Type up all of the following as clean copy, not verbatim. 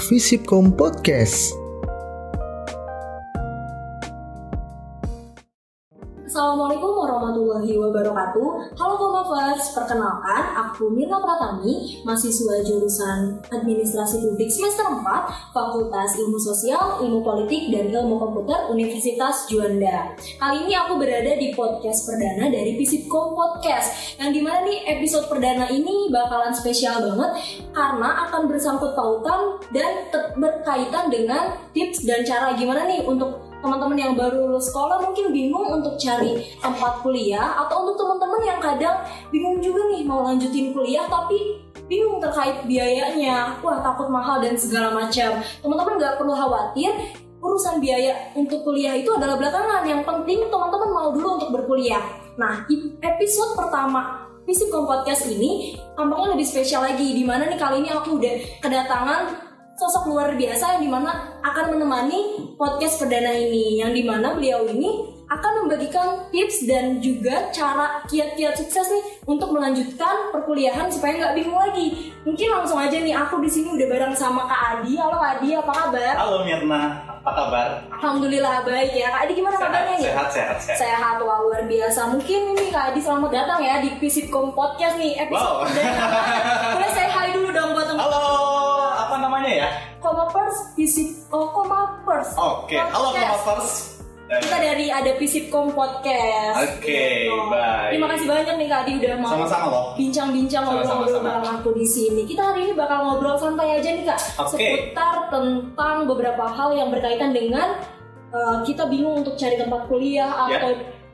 Visipkom Podcast. Assalamualaikum warahmatullahi wabarakatuh. Halo Komavers, perkenalkan aku Mirna Pratami, mahasiswa jurusan Administrasi Publik semester 4, Fakultas Ilmu Sosial, Ilmu Politik, dan Ilmu Komputer Universitas Juanda. Kali ini aku berada di podcast perdana dari Visipkom Podcast, yang dimana nih episode perdana ini bakalan spesial banget karena akan bersangkut pautan dan berkaitan dengan tips dan cara gimana nih untuk teman-teman yang baru lulus sekolah mungkin bingung untuk cari tempat kuliah, atau untuk teman-teman yang kadang bingung juga nih mau lanjutin kuliah tapi bingung terkait biayanya, wah takut mahal dan segala macam. Teman-teman gak perlu khawatir, urusan biaya untuk kuliah itu adalah belakangan, yang penting teman-teman mau dulu untuk berkuliah. Nah, di episode pertama Visipkom Podcast ini tampaknya lebih spesial lagi, dimana nih kali ini aku udah kedatangan sosok luar biasa yang dimana akan menemani podcast perdana ini, yang dimana beliau ini akan membagikan tips dan juga cara kiat-kiat sukses nih untuk melanjutkan perkuliahan supaya nggak bingung lagi. Mungkin langsung aja nih, aku di sini udah bareng sama Kak Adi. Halo Kak Adi, apa kabar? Halo Mirna, apa kabar? Alhamdulillah baik ya. Kak Adi gimana kabarnya nih? Sehat, wah luar biasa. Mungkin ini Kak Adi selamat datang ya di Visipkom Podcast nih episode perdana. Boleh saya hai dulu dong buat teman-teman. Halo, apa namanya ya? Komavers, Komavers. Oke, halo Komavers. Kita dari ada Visipkom Podcast. Oke, baik. Terima kasih banyak nih Kak Adi udah mau sama-sama loh bincang-bincang ngobrol bareng aku di sini. Kita hari ini bakal ngobrol santai aja nih Kak, seputar tentang beberapa hal yang berkaitan dengan kita bingung untuk cari tempat kuliah atau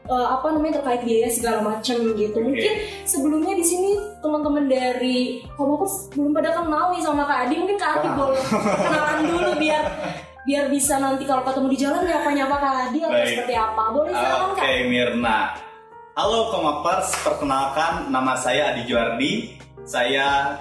terkait biaya segala macam gitu. Mungkin sebelumnya di sini teman-teman dari Komavers belum pada kenal nih sama Kak Adi. Mungkin Kak Adi boleh kenalan dulu biar bisa nanti kalau ketemu di jalan nyapa Kak Adi atau seperti apa. Boleh silakan Kak. Oke Mirna. Halo Komavers, perkenalkan nama saya Adi Juardi. Saya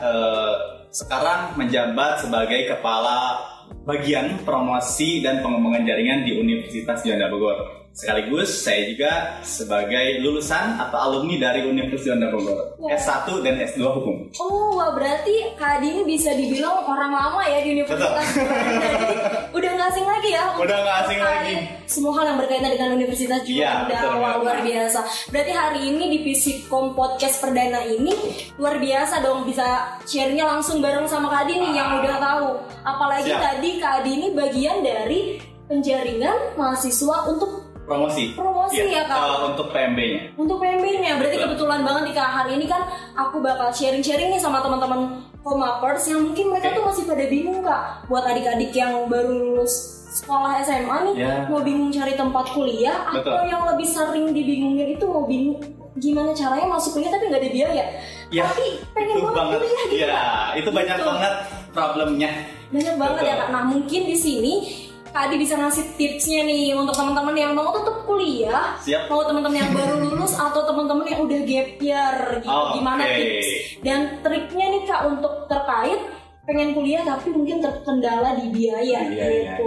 sekarang menjabat sebagai Kepala Bagian Promosi dan Pengembangan Jaringan di Universitas Juanda Bogor. Sekaligus saya juga sebagai lulusan atau alumni dari Universitas Juanda Bogor, S1 dan S2 Hukum. Oh, wah, berarti Kak Adi ini bisa dibilang orang lama ya di Universitas Juanda. Jadi udah nggak asing lagi ya? Udah nggak asing lagi. Semua hal yang berkaitan dengan Universitas Juanda, luar biasa. Berarti hari ini di Visipkom Podcast perdana ini luar biasa dong, bisa share-nya langsung bareng sama Kak Adi nih yang udah tahu. Apalagi tadi Kak Adi ini bagian dari penjaringan mahasiswa untuk promosi ya Kak. Untuk PMB-nya. Untuk PMB-nya, berarti kebetulan banget nih Kak, hari ini kan aku bakal sharing-sharing nih sama teman-teman Komavers yang mungkin mereka tuh masih pada bingung Kak. Buat adik-adik yang baru lulus sekolah SMA nih, mau bingung cari tempat kuliah, atau yang lebih sering dibingungin itu mau bingung gimana caranya masuk kuliah tapi nggak ada biaya. Tapi pengen banget kuliah gitu. Ya, itu banyak banget problemnya. Banyak banget ya Kak. Nah, mungkin di sini Kak Adi bisa ngasih tipsnya nih untuk teman-teman yang mau tetap kuliah, mau teman-teman yang baru lulus atau teman-teman yang udah gap year gitu. Gimana tips dan triknya nih Kak untuk terkait pengen kuliah tapi mungkin terkendala di biaya gitu.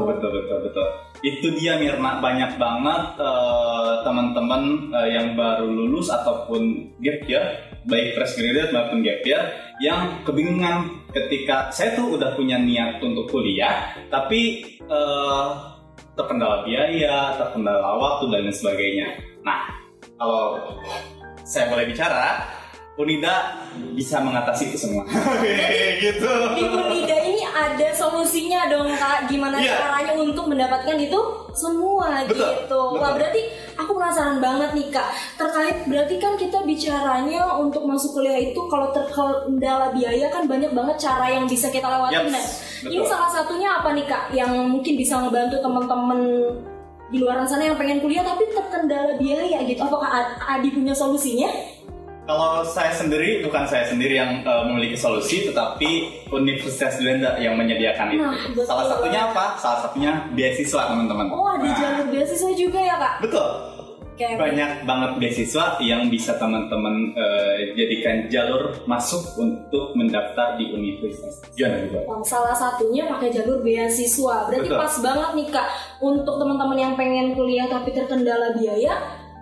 Betul. Itu dia Mirna, banyak banget teman-teman yang baru lulus ataupun gap year, baik fresh graduate maupun gap year, yang kebingungan ketika saya tuh udah punya niat untuk kuliah tapi terkendala biaya, terkendala waktu dan lain sebagainya. Nah, kalau saya boleh bicara, Unida bisa mengatasi itu semua. Gitu. Di Unida ini ada solusinya dong Kak, gimana caranya untuk mendapatkan itu semua. Betul. Wah, berarti aku penasaran banget nih Kak, terkait berarti kan kita bicaranya untuk masuk kuliah itu kalau terkendala biaya kan banyak banget cara yang bisa kita lewatin. Ini salah satunya apa nih Kak yang mungkin bisa ngebantu teman-teman di luar sana yang pengen kuliah tapi terkendala biaya gitu? Apakah Adi punya solusinya? Kalau saya sendiri, bukan saya sendiri yang memiliki solusi, tetapi Universitas Juanda yang menyediakan itu. Salah satunya apa? Salah satunya beasiswa teman-teman. Oh, ada jalur beasiswa juga ya Kak? Betul. Banyak banget beasiswa yang bisa teman-teman jadikan jalur masuk untuk mendaftar di Universitas Juanda. Salah satunya pakai jalur beasiswa. Berarti pas banget nih Kak untuk teman-teman yang pengen kuliah tapi terkendala biaya.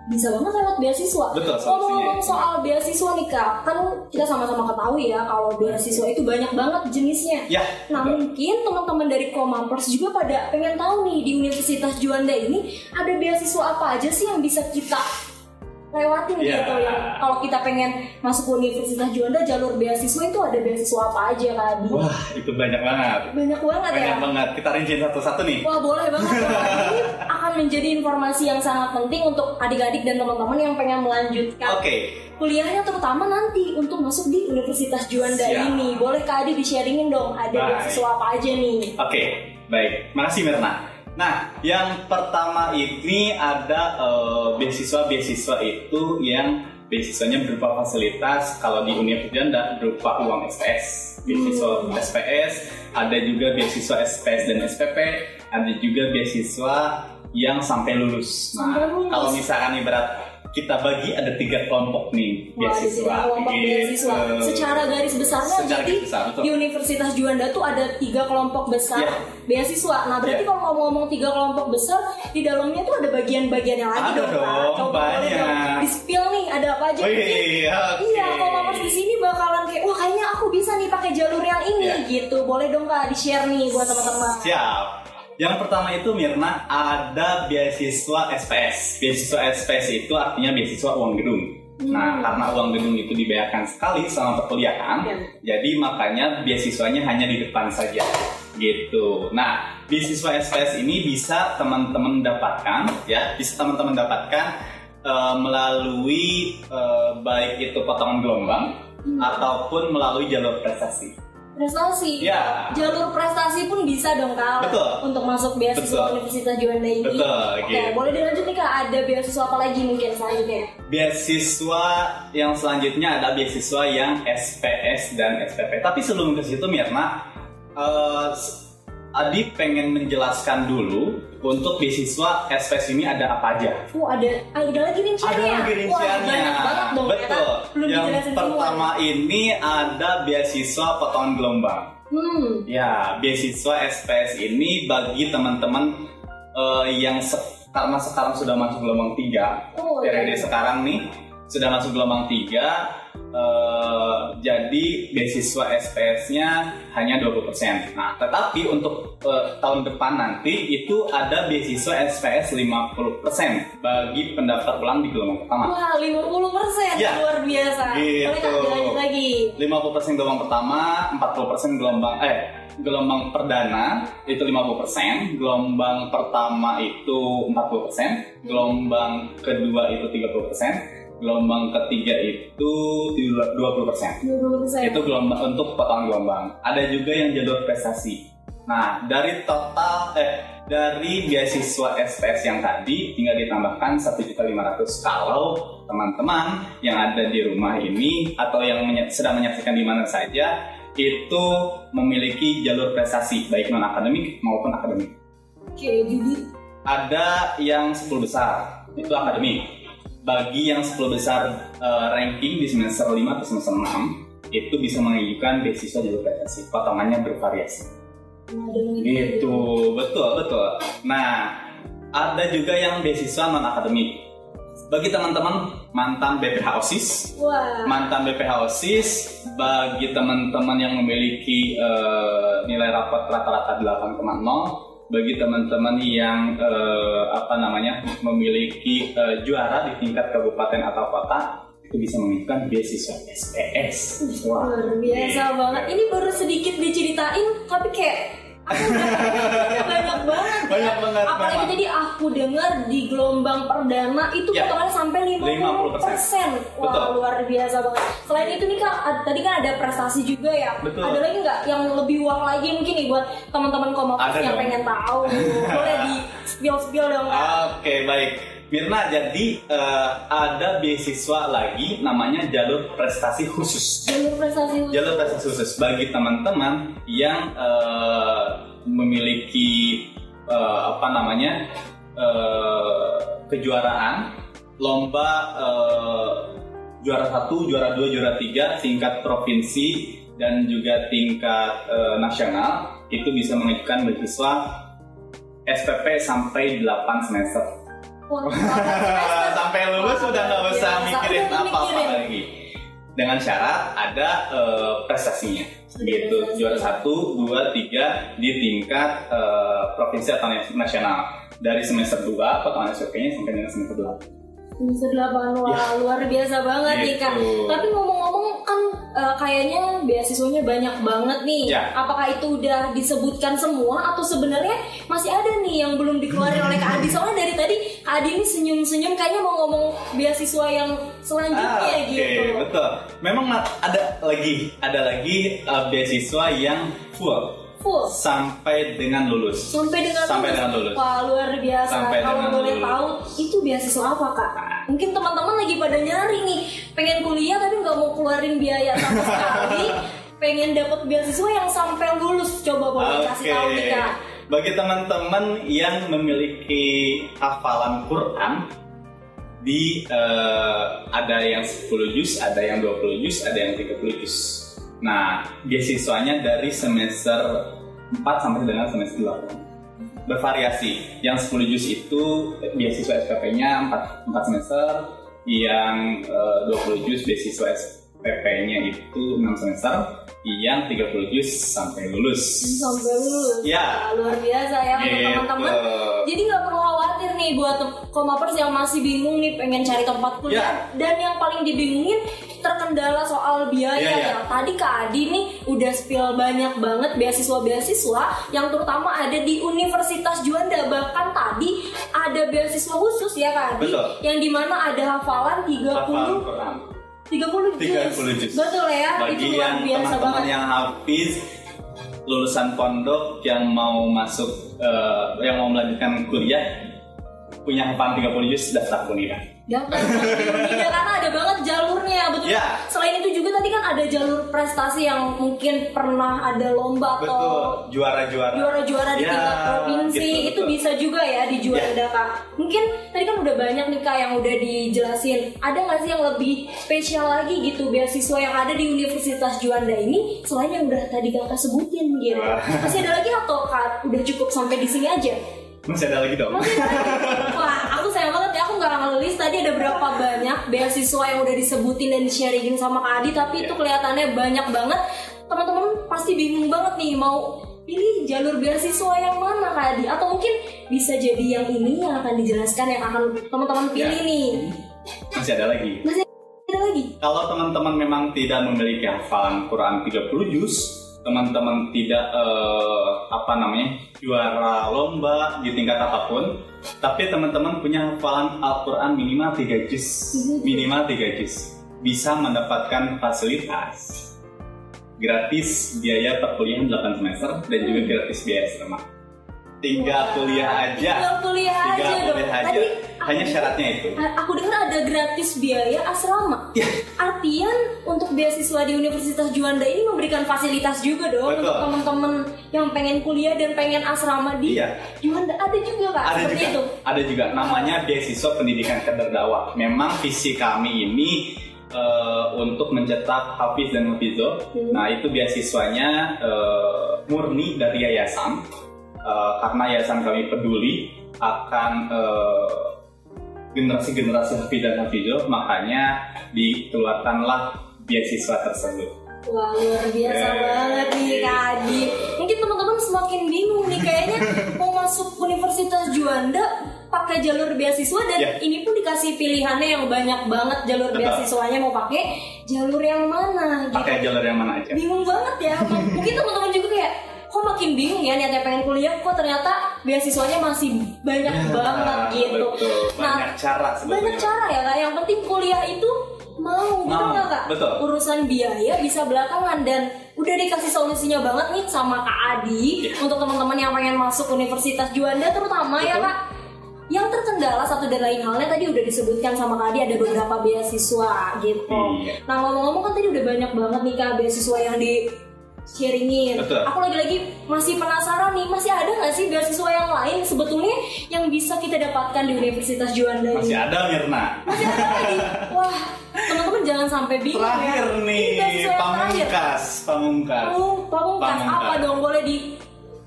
bisa banget lewat beasiswa. Betul, Ngomong-ngomong soal beasiswa nih Kak, kan kita sama-sama ketahui ya kalau beasiswa itu banyak banget jenisnya. Ya, Nah betul. mungkin teman-teman dari Komapers juga pada pengen tahu nih, di Universitas Juanda ini ada beasiswa apa aja sih yang bisa kita lewatin Ya. gitu ya. Kalau kita pengen masuk ke Universitas Juanda, jalur beasiswa itu ada beasiswa apa aja Kak Adi? Wah, itu banyak banget. Banyak banget ya. Banyak banget. Kita rinciin satu-satu nih. Wah boleh banget. Ini akan menjadi informasi yang sangat penting untuk adik-adik dan teman-teman yang pengen melanjutkan Oke. kuliahnya, terutama nanti untuk masuk di Universitas Juanda Siap. ini. Boleh Kak Adi di-sharingin dong, ada Baik. beasiswa apa aja nih? Oke, baik. Makasih Mirna. Nah, yang pertama ini ada beasiswa-beasiswa itu yang beasiswanya berupa fasilitas. Kalau di Universitas Juanda berupa uang SPS. Beasiswa SPS, ada juga beasiswa SPS dan SPP, ada juga beasiswa yang sampai lulus. Nah, Sampai lulus. kalau misalkan ibarat kita bagi ada 3 kelompok nih Wah, di sini beasiswa. kelompok Gitu. beasiswa. Secara garis besarnya, Secara jadi garis besar, betul. di Universitas Juanda tuh ada 3 kelompok besar Ya. beasiswa. Nah berarti Ya. kalau ngomong 3 kelompok besar, di dalamnya tuh ada bagian-bagian yang lagi Ada dong. Kak. dong, Coba boleh banyak. dong di-spill nih, ada apa aja? Wih, Mungkin oke. iya, Komapers di sini bakalan kayak, wah kayaknya aku bisa nih pakai jalur yang ini Ya. gitu. Boleh dong Kak di-share nih buat teman-teman. Siap. Yang pertama itu Mirna, ada beasiswa SPS. Beasiswa SPS itu artinya beasiswa uang gedung. Nah, karena uang gedung itu dibayarkan sekali selama perkuliahan, Ya. jadi makanya beasiswanya hanya di depan saja. Gitu. Nah, beasiswa SPS ini bisa teman-teman dapatkan, ya, bisa teman-teman dapatkan melalui baik itu potongan gelombang ataupun melalui jalur prestasi. Prestasi, Ya. jalur prestasi pun bisa dong Kak. Betul. Untuk masuk beasiswa Betul. Universitas Juanda ini. Betul, Oke, gitu. boleh dilanjut nih Kak. Ada beasiswa apa lagi mungkin selanjutnya? Beasiswa yang selanjutnya ada beasiswa yang SPS dan SPP. Tapi sebelum ke situ Mirna, Adi pengen menjelaskan dulu untuk beasiswa SPS ini ada apa aja. Ada lagi rinciannya. Ada lagi rinciannya. Wah, banyak banget dong. Betul. Ya kan? Belum Yang dijelasin pertama semua. ini ada beasiswa potongan gelombang. Ya, beasiswa SPS ini bagi teman-teman yang karena sekarang sudah masuk gelombang 3. Oh, Periode iya. sekarang nih sudah masuk gelombang 3. Jadi beasiswa SPS-nya hanya 20%. Nah, tetapi untuk tahun depan nanti itu ada beasiswa SPS 50% bagi pendaftar ulang di gelombang pertama. Wah, 50%. Ya. Luar biasa. Gitu. Boleh Kak dilanjut lagi. 50% gelombang pertama, 40% gelombang perdana itu 50%, gelombang pertama itu 40%, gelombang kedua itu 30%, gelombang ketiga itu 20%. 20%. Itu gelombang untuk potongan gelombang. Ada juga yang jalur prestasi. Nah, dari dari beasiswa SPS yang tadi tinggal ditambahkan 1.500.000 kalau teman-teman yang ada di rumah ini atau yang sedang menyaksikan di mana saja itu memiliki jalur prestasi baik non akademik maupun akademik. Oke, jadi Ada yang 10 besar itu akademik. Bagi yang 10 besar ranking di semester 5 atau semester 6 itu bisa mengajukan beasiswa jalur prestasi. Potongannya bervariasi. ada lagi. Gitu, betul. Nah, ada juga yang beasiswa non akademik. Bagi teman-teman mantan BPH OSIS, Wah. mantan BPH OSIS, bagi teman-teman yang memiliki nilai rapot rata-rata 8,0, bagi teman-teman yang memiliki juara di tingkat kabupaten atau kota, itu bisa mengajukan beasiswa SPS. Wah, Luar biasa gitu. banget. Ini baru sedikit diceritain, tapi kayak banyak banget. Banyak banget, Apalagi memang. jadi aku dengar di gelombang perdana itu Ya. potongannya sampai 50%. Wah, Betul. luar biasa banget. Selain itu nih Kak, tadi kan ada prestasi juga ya. Betul. Ada lagi nggak yang lebih wah lagi mungkin nih buat teman-teman Komapers Ada yang dong. pengen tahu? Boleh di spill dong Kak. Oke, baik. Mirna, jadi ada beasiswa lagi namanya jalur prestasi khusus. Jalur prestasi. Jalur prestasi khusus bagi teman-teman yang memiliki kejuaraan lomba juara 1, juara 2, juara 3 tingkat provinsi dan juga tingkat nasional itu bisa mengajukan beasiswa SPP sampai 8 semester. Sampai lulus udah nggak usah mikirin udah apa-apa lagi. Dengan syarat ada prestasinya, gitu. Juara 1, 2, 3 di tingkat provinsi atau nasional. Dari semester 2 potongan SPP-nya sampai dengan semester 8. Semester 8, wah luar biasa banget nih Kak. Tapi ngomong-ngomong kan kayaknya beasiswanya banyak banget nih. Apakah itu udah disebutkan semua atau sebenarnya masih ada nih yang belum dikeluarin oleh Kak Adi? Soalnya dari tadi Kak Adi ini senyum-senyum kayaknya mau ngomong beasiswa yang selanjutnya gitu. Betul. Memang ada lagi beasiswa yang full sampai dengan lulus. Sampai dengan lulus. Wah, luar biasa. Kalau boleh tahu itu beasiswa apa Kak? Mungkin teman-teman lagi pada nyari nih, pengen kuliah tapi nggak mau keluarin biaya sama sekali, pengen dapat beasiswa yang sampai lulus. Coba boleh kasih tahu nih Kak. Bagi teman-teman yang memiliki hafalan Quran ada yang 10 juz, ada yang 20 juz, ada yang 30 juz. Nah, beasiswanya dari semester 4 sampai dengan semester 8. Bervariasi. Yang 10 juz itu beasiswa SPP-nya 4 semester, yang 20 juz beasiswa SPP-nya itu 6 semester, yang 30 juz sampai lulus. Ya. Luar biasa ya teman-teman. Jadi nggak perlu khawatir nih buat komapers yang masih bingung nih pengen cari tempat kuliah. Dan yang paling dibingungin terkendala soal biaya ya. Tadi Kak Adi nih udah spill banyak banget beasiswa-beasiswa yang terutama ada di Universitas Juanda. Bahkan tadi ada beasiswa khusus ya Kak Adi, yang dimana ada hafalan 30 juz. Betul ya. Bagi itu luar biasa teman-teman banget. yang habis lulusan pondok yang mau masuk yang mau melanjutkan kuliah punya hafalan 30 juz daftar Unida. Karena ada banget jalurnya, betul. Selain itu juga tadi kan ada jalur prestasi yang mungkin pernah ada lomba atau juara-juara di tingkat provinsi gitu, itu bisa juga ya di Juanda Kak. Mungkin tadi kan udah banyak nih Kak yang udah dijelasin. Ada nggak sih yang lebih spesial lagi gitu beasiswa yang ada di Universitas Juanda ini selain yang udah tadi Kakak sebutin gitu? Masih ada lagi atau Kak udah cukup sampai di sini aja? Masih ada lagi dong. Wah, aku sayang banget ya, aku nggak ngelis tadi ada berapa banyak beasiswa yang udah disebutin dan di-sharingin sama Kak Adi, tapi itu kelihatannya banyak banget. Teman-teman pasti bingung banget nih mau pilih jalur beasiswa yang mana Kak Adi, atau mungkin bisa jadi yang ini yang akan dijelaskan yang akan teman-teman pilih nih. Masih ada lagi. Kalau teman-teman memang tidak memiliki hafalan Quran 30 juz, teman-teman tidak juara lomba di tingkat apapun, tapi teman-teman punya hafalan Al-Quran minimal 3 juz, bisa mendapatkan fasilitas gratis biaya perkuliahan 8 semester dan juga gratis biaya asrama. Tinggal kuliah aja. Tadi hanya syaratnya itu. Aku dengar ada gratis biaya asrama. Artian untuk beasiswa di Universitas Juanda ini memberikan fasilitas juga dong. Betul. Untuk teman-teman yang pengen kuliah dan pengen asrama di Juanda. Ada juga Kak seperti itu. Ada juga. Namanya beasiswa pendidikan kader dakwah. Memang visi kami ini untuk mencetak hafiz dan hafizoh. Nah itu beasiswanya murni dari yayasan. Karena yayasan kami peduli akan generasi-generasi hafiz dan hafizoh, makanya dikeluarkanlah beasiswa tersebut. Wah, luar biasa banget nih Kak Adi. Mungkin teman-teman semakin bingung nih, kayaknya mau masuk Universitas Juanda pakai jalur beasiswa dan ini pun dikasih pilihannya yang banyak banget jalur beasiswanya, mau pakai jalur yang mana gitu. Pakai jalur yang mana aja. Bingung banget ya. Mungkin teman-teman juga kayak kok makin bingung ya niatnya pengen kuliah, kok ternyata beasiswanya masih banyak banget gitu. Betul. Banyak cara sebetulnya. Banyak cara ya Kak, yang penting kuliah itu mau. Betul nggak Kak? Betul. Urusan biaya bisa belakangan, dan udah dikasih solusinya banget nih sama Kak Adi untuk teman-teman yang pengen masuk Universitas Juanda terutama ya Kak. Yang terkendala satu dan lain halnya tadi udah disebutkan sama Kak Adi, ada beberapa beasiswa gitu. Nah ngomong-ngomong kan tadi udah banyak banget nih Kak beasiswa yang di sharingin. Aku lagi-lagi masih penasaran nih, masih ada nggak sih beasiswa yang lain sebetulnya yang bisa kita dapatkan di Universitas Juanda ini? Masih ada Mirna. Masih ada lagi. Wah, teman-teman jangan sampai bingung terakhir ya. Nih, Pamungkas. Pamungkas apa dong, boleh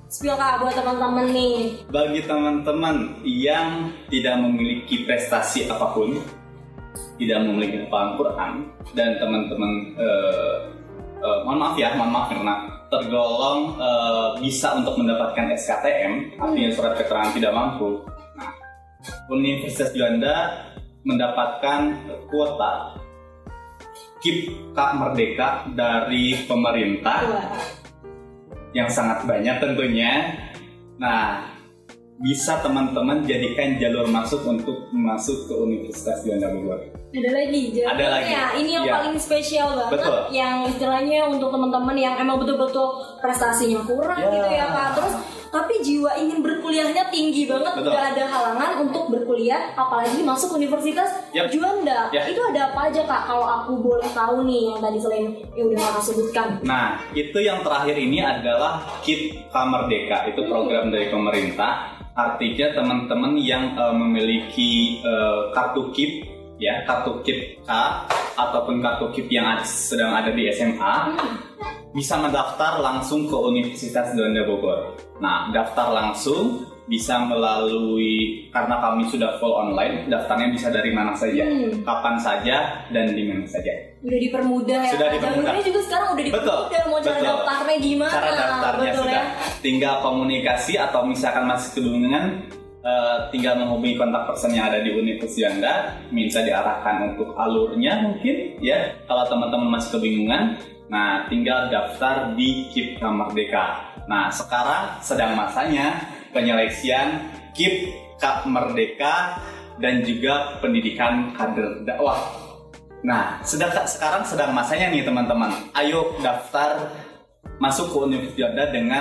Spill Kak buat teman-teman nih. Bagi teman-teman yang tidak memiliki prestasi apapun, tidak memiliki hafalan Quran, dan teman-teman mohon maaf karena tergolong bisa untuk mendapatkan SKTM, artinya surat keterangan tidak mampu. Nah, Universitas Juanda mendapatkan kuota KIP Kak Merdeka dari pemerintah yang sangat banyak tentunya. Nah, bisa teman-teman jadikan jalur masuk untuk masuk ke Universitas Juanda Bogor. Ada lagi jalurnya. Ini yang paling spesial banget. Betul. Yang istilahnya untuk teman-teman yang emang betul-betul prestasinya kurang gitu ya Kak. Terus tapi jiwa ingin berkuliahnya tinggi banget. Betul. Gak ada halangan untuk berkuliah, apalagi masuk Universitas Juanda. Itu ada apa aja Kak? Kalau aku boleh tahu nih yang tadi selain yang udah Kakak sebutkan. Nah, itu yang terakhir ini adalah KIP Kak Merdeka. Itu program dari pemerintah. Artinya teman-teman yang memiliki kartu KIP, ya, kartu KIP K ataupun kartu KIP yang sedang ada di SMA, bisa mendaftar langsung ke Universitas Juanda Bogor. Nah, daftar langsung bisa melalui, karena kami sudah full online, daftarnya bisa dari mana saja, kapan saja, dan di mana saja. Udah dipermudah ya. Sudah dipermudah. Jalurnya juga sekarang udah dipermudah. Mau cara daftarnya gimana? Cara daftarnya betul sudah. Ya? Tinggal komunikasi atau misalkan masih kebingungan, tinggal menghubungi kontak person yang ada di Universitas Juanda, minta diarahkan untuk alurnya mungkin, ya. Kalau teman-teman masih kebingungan, nah tinggal daftar di KIP Kak Merdeka. Nah, sekarang sedang masanya penyeleksian KIP Kak Merdeka dan juga pendidikan kader dakwah. Nah, sekarang sedang masanya nih teman-teman. Ayo daftar masuk ke Universitas Juanda dengan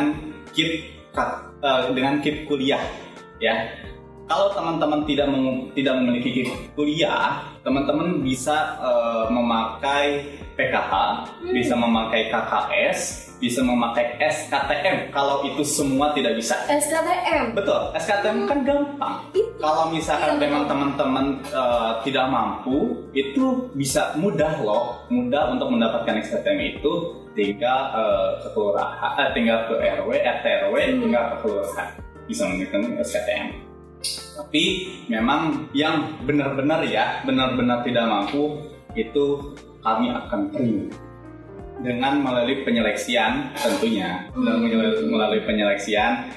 KIP kuliah, ya. Kalau teman-teman tidak memiliki KIP kuliah, teman-teman bisa memakai PKH, bisa memakai KKS, bisa memakai SKTM. Kalau itu semua tidak bisa. SKTM? Betul, SKTM kan gampang. Kalau misalkan memang teman-teman tidak mampu, itu bisa mudah untuk mendapatkan SKTM itu. Tinggal ke kelurahan, tinggal ke RW, RT RW, tinggal ke kelurahan, bisa mendapatkan SKTM. Tapi memang yang benar-benar tidak mampu itu kami akan terima dengan melalui penyeleksian tentunya, melalui penyeleksian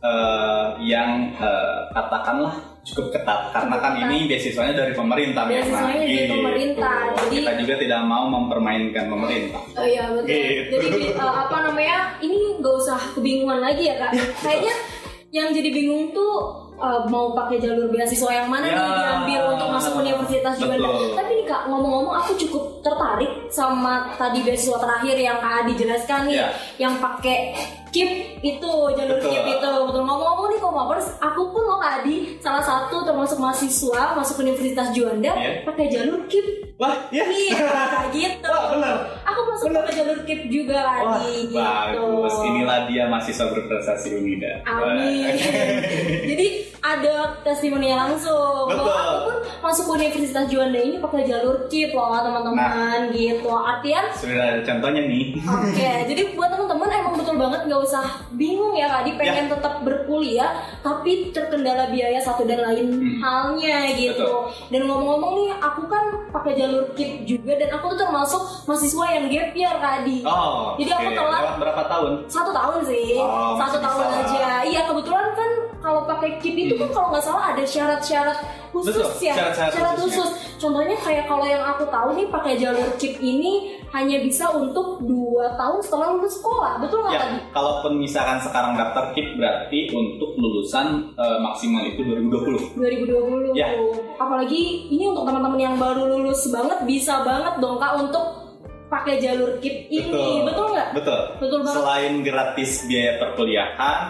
yang katakanlah cukup ketat, karena kan ini beasiswanya dari pemerintah. Beasiswanya dari pemerintah. Jadi kita juga tidak mau mempermainkan pemerintah. Oh iya betul. Gitu. Jadi ini nggak usah kebingungan lagi ya Kak. Kayaknya yang jadi bingung tuh mau pakai jalur beasiswa yang mana nih diambil untuk masuk Universitas Juanda. Tapi nih Kak, ngomong-ngomong aku cukup tertarik sama tadi beasiswa terakhir yang Kak Adi jelaskan nih, yang pakai KIP itu, jalur KIP itu. Betul, ngomong-ngomong nih Komapers, aku pun loh Kak Adi salah satu termasuk mahasiswa masuk Universitas Juanda pakai jalur KIP. Wah, iya gitu. Wah, benar. Aku masuk pakai jalur KIP juga Kak Adi. Gitu. Bagus, inilah dia mahasiswa berprestasi UNIDA. Amin. Jadi ada testimoninya langsung. Betul. Bahwa aku pun masuk Universitas Juanda ini pakai jalur KIP loh teman-teman, gitu. Artian sudah ada contohnya nih. Oke, jadi buat teman-teman emang betul banget nggak usah bingung ya Kak, pengen tetap berkuliah tapi terkendala biaya satu dan lain halnya gitu. Betul. Dan ngomong-ngomong nih, aku kan pakai jalur KIP juga dan aku tuh termasuk mahasiswa yang gap year Kak Adi. Jadi aku telat berapa tahun? 1 tahun sih. 1 tahun aja. Iya, kebetulan kan kalau pakai KIP itu kan kalau nggak salah ada syarat-syarat khusus. Betul, ya. Syarat khusus. Contohnya kayak kalau yang aku tahu nih pakai jalur KIP ini hanya bisa untuk 2 tahun setelah lulus sekolah. Betul nggak tadi? Kalaupun misalkan sekarang daftar KIP berarti untuk lulusan maksimal itu 2020. 2020. Ya. Apalagi ini untuk teman-teman yang baru lulus banget, bisa banget dong Kak untuk pakai jalur KIP ini. Betul nggak? Betul banget. Selain gratis biaya perkuliahan,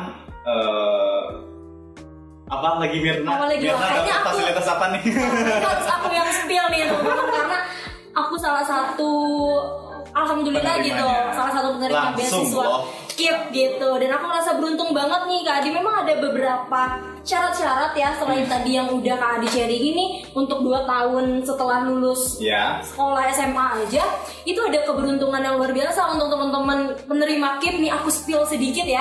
apa lagi Mirna dapat fasilitas apa nih? Harus aku yang spill nih teman-teman, karena aku salah satu alhamdulillah gitu, salah satu penerima beasiswa KIP gitu, dan aku merasa beruntung banget nih Kak Adi. Memang ada beberapa syarat-syarat ya selain tadi yang udah Kak Adi sharing ini. Untuk 2 tahun setelah lulus sekolah SMA aja itu ada keberuntungan yang luar biasa untuk teman-teman penerima KIP nih. Aku spill sedikit ya.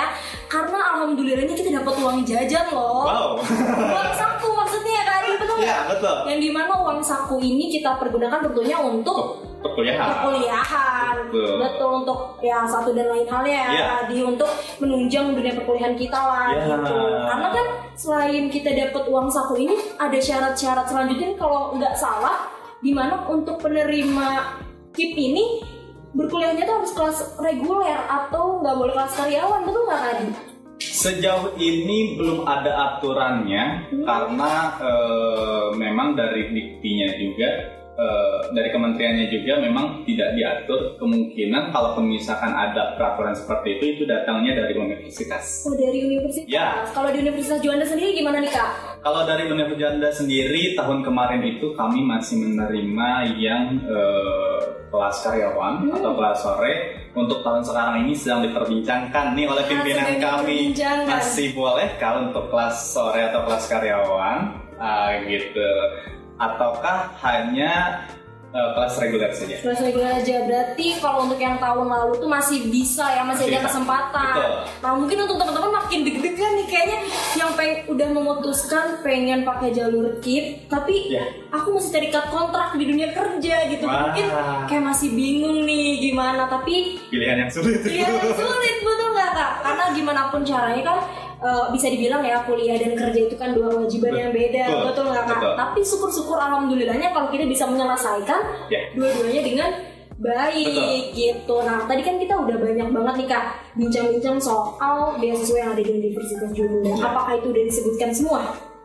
karena alhamdulillahnya kita dapat uang jajan loh. Wow. Uang saku maksudnya kan, betul nggak? Iya, betul. Yang dimana uang saku ini kita pergunakan tentunya untuk perkuliahan. Betul, untuk ya satu dan lain halnya tadi untuk menunjang dunia perkuliahan kita lah gitu. Karena kan selain kita dapat uang saku ini ada syarat-syarat selanjutnya kalau nggak salah, dimana untuk penerima KIP ini berkuliahnya tuh harus kelas reguler atau nggak boleh kelas karyawan, betul nggak Adi? Sejauh ini belum ada aturannya karena memang dari diktinya juga, dari kementeriannya juga memang tidak diatur. Kemungkinan kalau misalkan ada peraturan seperti itu datangnya dari universitas. Oh, dari universitas? Ya. Kalau di Universitas Juanda sendiri gimana nih Kak? Kalau dari Universitas Juanda sendiri tahun kemarin itu kami masih menerima yang kelas karyawan atau kelas sore. Untuk tahun sekarang ini sedang diperbincangkan nih oleh pimpinan kami, masih bolehkah untuk kelas sore atau kelas karyawan gitu, ataukah hanya kelas reguler saja? Kelas reguler aja, berarti kalau untuk yang tahun lalu tuh masih bisa ya, masih ada kesempatan. Betul. Nah mungkin untuk teman-teman makin deg-degan nih kayaknya yang udah memutuskan pengen pakai jalur KIP, tapi aku masih terikat kontrak di dunia kerja gitu. Mungkin kayak masih bingung nih gimana, tapi pilihan yang sulit. Pilihan yang sulit, betul nggak Kak? Karena gimana pun caranya kan bisa dibilang ya kuliah dan kerja itu kan dua kewajiban yang beda, betul nggak Kak? Betul. Tapi syukur-syukur alhamdulillahnya kalau kita bisa menyelesaikan dua-duanya dengan baik gitu. Nah tadi kan kita udah banyak banget nih Kak bincang-bincang soal beasiswa yang ada di Universitas Juanda. Apakah itu udah disebutkan semua?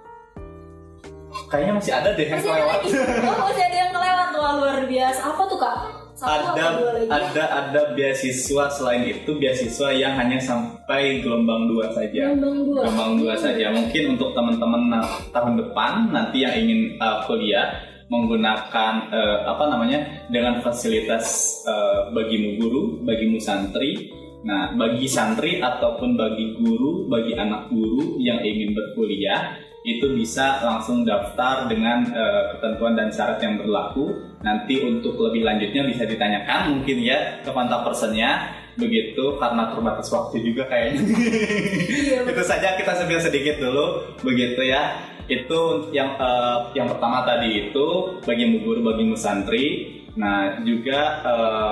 Kayaknya masih ada deh yang kelewat. Masih ada yang kelewat. Wah luar biasa. Apa tuh Kak? Ada beasiswa selain itu, beasiswa yang hanya sampai gelombang 2 saja. Gelombang 2 saja. Mungkin untuk teman-teman tahun depan nanti yang ingin kuliah menggunakan dengan fasilitas bagimu guru, bagimu santri. Nah, bagi santri ataupun bagi guru, bagi anak guru yang ingin berkuliah itu bisa langsung daftar dengan ketentuan dan syarat yang berlaku. Nanti untuk lebih lanjutnya bisa ditanyakan mungkin ya ke kontak personnya begitu, karena terbatas waktu juga kayaknya. Itu saja kita sebut sedikit dulu begitu ya. Itu yang pertama tadi itu bagimu guru, bagimu santri. Nah juga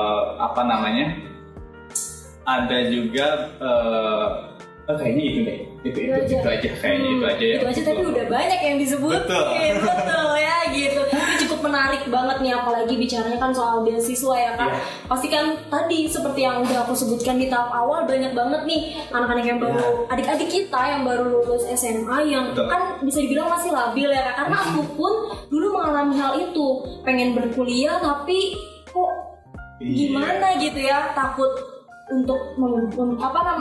ada juga kayaknya itu deh. Itu aja kayaknya itu aja ya. Itu aja tapi udah banyak yang disebutin. Betul ya gitu. Ini cukup menarik banget nih, apalagi bicaranya kan soal beasiswa ya Kak. Pasti kan tadi seperti yang udah aku sebutkan di tahap awal, banyak banget nih anak-anak yang baru, adik-adik kita yang baru lulus SMA yang kan bisa dibilang masih labil ya Kak. Karena aku pun dulu mengalami hal itu, pengen berkuliah tapi kok gimana gitu ya, takut untuk untuk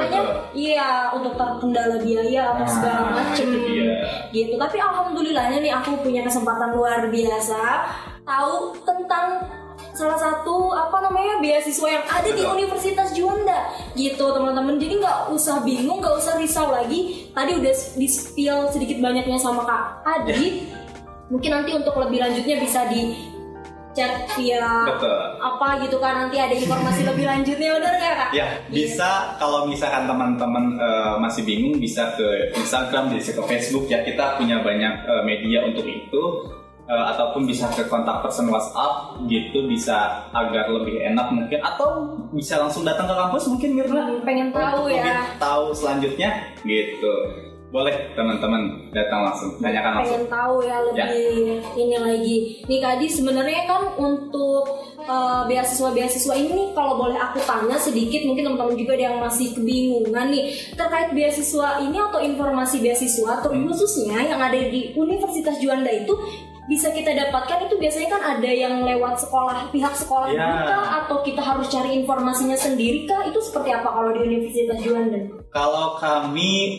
terkendala biaya atau segala macem gitu. Tapi alhamdulillahnya nih aku punya kesempatan luar biasa tahu tentang salah satu beasiswa yang ada di Universitas Juanda gitu teman-teman. Jadi nggak usah bingung, nggak usah risau lagi. Tadi udah di-spill sedikit banyaknya sama Kak Adi. Mungkin nanti untuk lebih lanjutnya bisa di chat via gitu kan, nanti ada informasi lebih lanjutnya, udah nggak Kak? Ya bisa. Kalau misalkan teman-teman masih bingung bisa ke Instagram, bisa ke Facebook ya, kita punya banyak media untuk itu, ataupun bisa ke kontak person WhatsApp gitu, bisa agar lebih enak mungkin, atau bisa langsung datang ke kampus mungkin Mirna pengen tahu ya, tahu selanjutnya gitu. Boleh teman-teman datang langsung, tanyakan langsung. Pengen tahu ya lebih ini lagi. Nih Kak Adi, sebenarnya kan untuk beasiswa ini kalau boleh aku tanya sedikit, mungkin teman-teman juga ada yang masih kebingungan nih terkait beasiswa ini atau informasi beasiswa, khususnya yang ada di Universitas Juanda itu bisa kita dapatkan itu biasanya kan ada yang lewat pihak sekolah juga, atau kita harus cari informasinya sendiri kah? Itu seperti apa kalau di Universitas Juanda? Kalau kami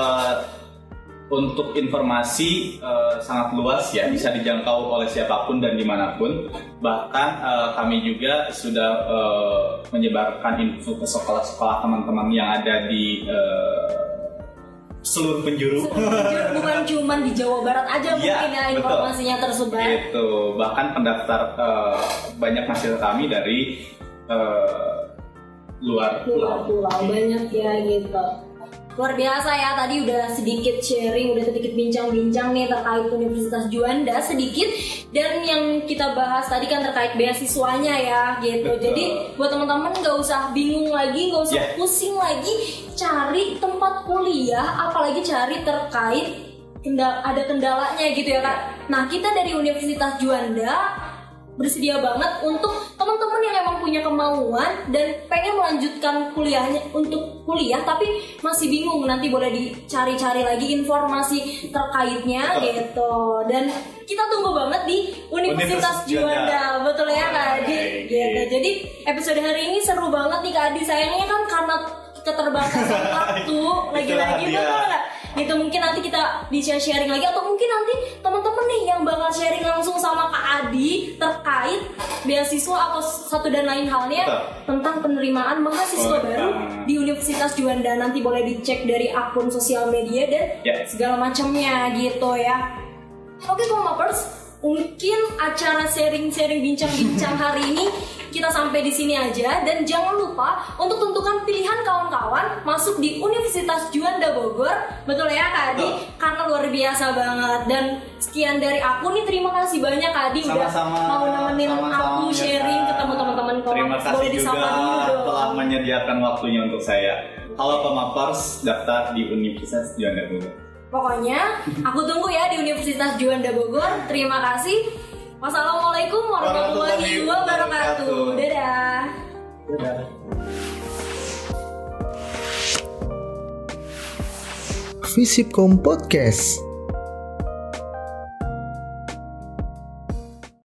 untuk informasi sangat luas ya, bisa dijangkau oleh siapapun dan dimanapun. Bahkan kami juga sudah menyebarkan info ke sekolah-sekolah teman-teman yang ada di seluruh penjuru. Bukan cuma di Jawa Barat aja mungkin ya informasinya tersebar. Itu bahkan pendaftar banyak mahasiswa kami dari luar pulau banyak ya gitu. Luar biasa ya, tadi udah sedikit sharing, udah sedikit bincang-bincang nih terkait Universitas Juanda sedikit. Dan yang kita bahas tadi kan terkait beasiswanya ya gitu. Betul. Jadi buat teman-teman gak usah bingung lagi, gak usah pusing lagi cari tempat kuliah, apalagi cari terkait ada kendalanya gitu ya Kak. Nah kita dari Universitas Juanda bersedia banget untuk teman-teman yang emang punya kemauan dan pengen melanjutkan kuliahnya untuk kuliah tapi masih bingung, nanti boleh dicari-cari lagi informasi terkaitnya gitu. Dan kita tunggu banget di Universitas Juanda. Betul ya Kak Adi gitu. Jadi episode hari ini seru banget nih Kak Adi, sayangnya kan karena keterbatasan waktu lagi-lagi betul nggak? Gitu mungkin nanti kita bisa sharing lagi, atau mungkin nanti teman-teman nih yang bakal sharing langsung sama Kak Adi terkait beasiswa atau satu dan lain halnya tentang penerimaan mahasiswa baru di Universitas Juanda. Nanti boleh dicek dari akun sosial media dan segala macamnya gitu ya. Oke Komapers, mungkin acara sharing-sharing bincang-bincang hari ini kita sampai di sini aja, dan jangan lupa untuk tentukan pilihan kawan-kawan masuk di Universitas Juanda Bogor. Betul ya Kak Adi? Karena luar biasa banget. Dan sekian dari aku nih, terima kasih banyak Kak Adi udah mau nemenin aku sharing ketemu teman-teman Komapers. Terima kasih juga telah menyediakan waktunya untuk saya. Halo Komapers, daftar di Universitas Juanda Bogor. Pokoknya aku tunggu ya di Universitas Juanda Bogor. Terima kasih. Wassalamualaikum warahmatullahi wabarakatuh. Dadah. Dadah. Visipkom Podcast.